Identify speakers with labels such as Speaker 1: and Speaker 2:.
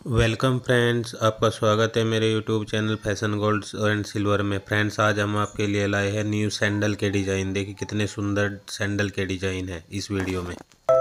Speaker 1: Welcome friends, आपका स्वागत है मेरे YouTube channel fashion gold and silver में। फ्रेंड्स, आज हम आपके लिए लाए हैं न्यू सैंडल के डिज़ाइन। देखिए कितने सुंदर सैंडल के डिज़ाइन है इस वीडियो में।